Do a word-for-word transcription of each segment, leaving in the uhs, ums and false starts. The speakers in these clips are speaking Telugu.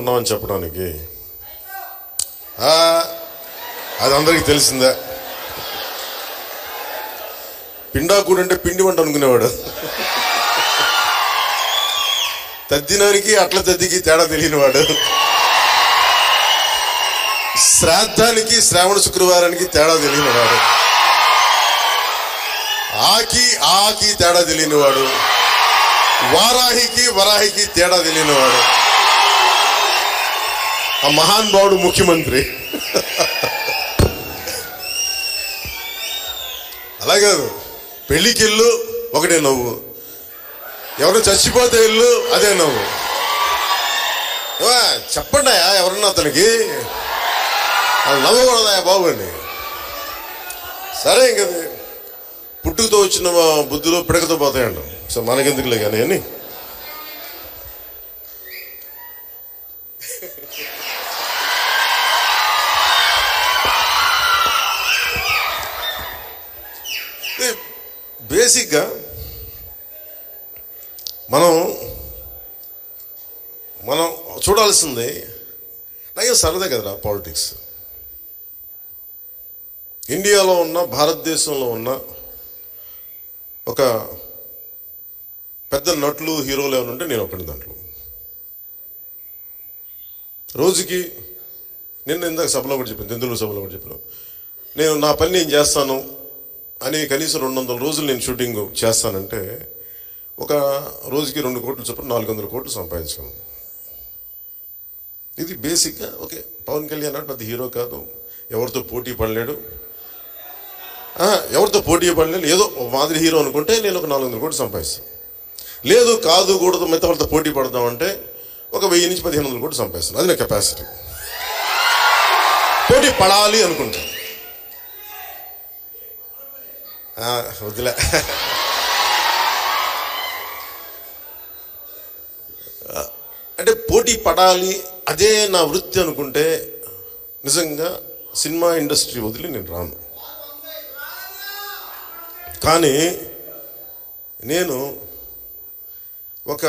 ఉన్నామని చెప్పడానికి అది అందరికీ తెలిసిందే. పిండాకుడు అంటే పిండి వంట అనుకునేవాడు. తద్దినానికి అట్ల తద్దికి తేడా తెలియనివాడు. శ్రాద్ధానికి శ్రావణ శుక్రవారానికి తేడా తెలియనివాడు. ఆకి ఆకి తేడా తెలియనివాడు. వారాహికి వరాహికి తేడా తెలియనివాడు. ఆ మహాన్ భావుడు ముఖ్యమంత్రి. అలాగే పెళ్లికి ఇల్లు ఒకటే నవ్వు, ఎవరు చచ్చిపోతే ఇల్లు అదే నవ్వు. చెప్పండి ఎవరన్నా అతనికి నవ్వకూడదా బాబు అండి. సరే ఇంకది పుట్టుకతో వచ్చిన బుద్ధిలో పిడకతో పోతాయండి. సో మనకెందుకులే కానీ అని బేసిక్గా మనం మనం చూడాల్సింది నాకు సరదా కదరా పాలిటిక్స్. ఇండియాలో ఉన్న భారతదేశంలో ఉన్న ఒక పెద్ద నటులు హీరోలు ఎవరు ఉంటే నేను ఒకటి. దాంట్లో రోజుకి నిన్న ఇందాక సభలో కూడా చెప్పాను, తెందులూరు సభలో కూడా చెప్పాను, నేను నా పని నేను చేస్తాను అని కనీసం రెండు వందల రోజులు నేను షూటింగ్ చేస్తానంటే ఒక రోజుకి రెండు కోట్లు చొప్పున నాలుగు వందల కోట్లు సంపాదించగలను. ఇది బేసిక్గా ఓకే. పవన్ కళ్యాణ్ అంటే పెద్ద హీరో కాదు, ఎవరితో పోటీ పడలేడు, ఎవరితో పోటీ పడలేదు, ఏదో మాదిరి హీరో అనుకుంటే నేను ఒక నాలుగు వందల కోట్లు సంపాదిస్తాను. లేదు కాదు కూడదు మిగతా వాళ్ళతో పోటీ పడదామంటే ఒక వెయ్యి నుంచి పదిహేను వందల కోట్లు సంపాదిస్తాను. అది నా కెపాసిటీ. పోటీ పడాలి అనుకుంటా వదిలే. అంటే పోటీ పడాలి అదే నా వృత్తి అనుకుంటే నిజంగా సినిమా ఇండస్ట్రీ వదిలి నేను రాను. కానీ నేను ఒక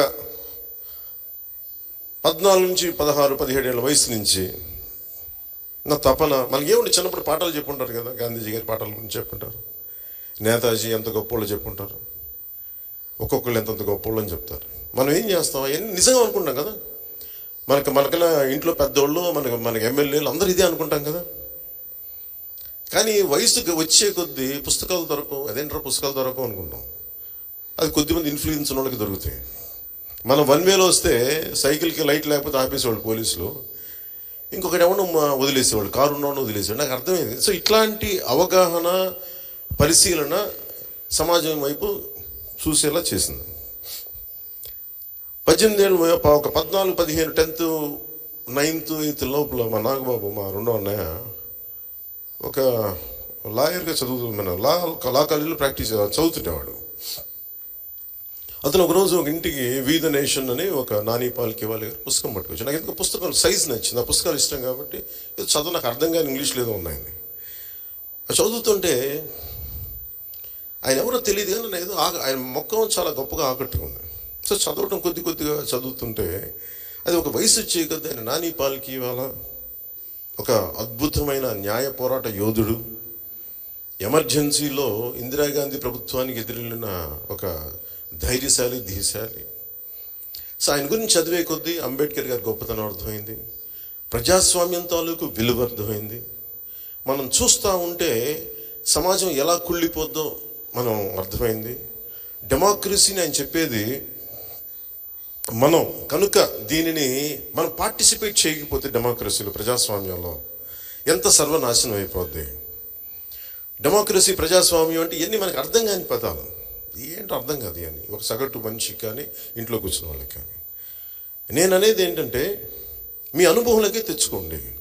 పద్నాలుగు నుంచి పదహారు పదిహేడు ఏళ్ళ వయసు నుంచి నా తపన, మనకి ఏముంది చిన్నప్పుడు పాటలు చెప్పుంటారు కదా, గాంధీజీ గారి పాటల గురించి చెప్పుంటారు, నేతాజీ ఎంత గొప్పోళ్ళు చెప్పుంటారు, ఒక్కొక్కళ్ళు ఎంతంత గొప్పోళ్ళు అని చెప్తారు. మనం ఏం చేస్తాం అవన్నీ నిజంగా అనుకుంటాం కదా. మనకు మనకన్నా ఇంట్లో పెద్దోళ్ళు మనకు మనకి ఎమ్మెల్యేలు అందరూ ఇదే అనుకుంటాం కదా. కానీ వయసుకి వచ్చే కొద్దీ పుస్తకాలు దొరకవు, అదేంటారు పుస్తకాలు దొరకవు అనుకుంటాం. అది కొద్దిమంది ఇన్ఫ్లుయెన్స్ ఉన్న వాళ్ళకి దొరుకుతాయి. మనం వన్ వేలో వస్తే సైకిల్కి లైట్ లేకపోతే ఆపేసేవాళ్ళు పోలీసులు, ఇంకొకటి ఎవరు వదిలేసేవాళ్ళు, కారు ఉన్నవాడిని వదిలేసేవాళ్ళు. నాకు అర్థమైంది. సో ఇట్లాంటి అవగాహన పరిశీలన సమాజం వైపు చూసేలా చేసింది. పద్దెనిమిది ఏళ్ళు ఒక పద్నాలుగు పదిహేను టెన్త్ నైన్త్ ఎయిత్ లోపల మా నాగబాబు మా రెండో అన్నయ్య ఒక లాయర్గా చదువుతూ మన లా లా కాలేజీలో ప్రాక్టీస్ చదువుతుండేవాడు. అతను ఒకరోజు ఒక ఇంటికి వి ద నేషన్ అని ఒక నాని పాల్కి వాళ్ళ పుస్తకం పట్టుకొచ్చి, నాకు ఎందుకు పుస్తకం సైజ్ నచ్చింది, ఆ పుస్తకాలు ఇష్టం కాబట్టి చదువు నాకు అర్థం కాని ఇంగ్లీష్లో ఏదో ఉన్నాయండి. చదువుతుంటే ఆయన ఎవరో తెలియదు కానీ నేను ఏదో ఆయన మొక్కం చాలా గొప్పగా ఆకట్టుకుంది. సో చదవటం కొద్ది కొద్దిగా చదువుతుంటే అది ఒక వయసు వచ్చే కొద్ది ఆయన నాని పాల్కి వాళ్ళ ఒక అద్భుతమైన న్యాయ పోరాట యోధుడు, ఎమర్జెన్సీలో ఇందిరాగాంధీ ప్రభుత్వానికి ఎదురెళ్ళిన ఒక ధైర్యశాలి ధీశాలి. సో ఆయన గురించి చదివే కొద్దీ అంబేద్కర్ గారి గొప్పతనం అర్థమైంది, ప్రజాస్వామ్యం తాలూకు విలువ అర్థమైంది. మనం చూస్తూ ఉంటే సమాజం ఎలా కుళ్ళిపోద్దో మనం అర్థమైంది. డెమోక్రసీని ఆయన చెప్పేది మనం కనుక దీనిని మనం పార్టిసిపేట్ చేయకపోతే డెమోక్రసీలో ప్రజాస్వామ్యంలో ఎంత సర్వనాశనం అయిపోద్ది. డెమోక్రసీ ప్రజాస్వామ్యం అంటే ఇవన్నీ మనకు అర్థం కాని పదాలు, ఏంటో అర్థం కాదు అని ఒక సగటు మనిషికి కానీ ఇంట్లో కూర్చున్న వాళ్ళకి కానీ. నేను అనేది ఏంటంటే మీ అనుభవంలోకి తెచ్చుకోండి.